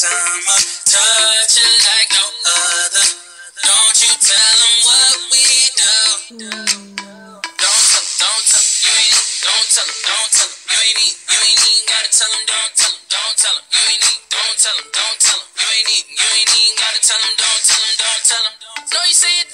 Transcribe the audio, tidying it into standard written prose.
summer, touch it like no other. Don't you tell them what we do. Don't tell them, you ain't, don't tell them, you ain't even gotta tell them, don't tell them, you ain't even, don't tell them, you ain't even gotta tell them, don't tell them. No, you say it.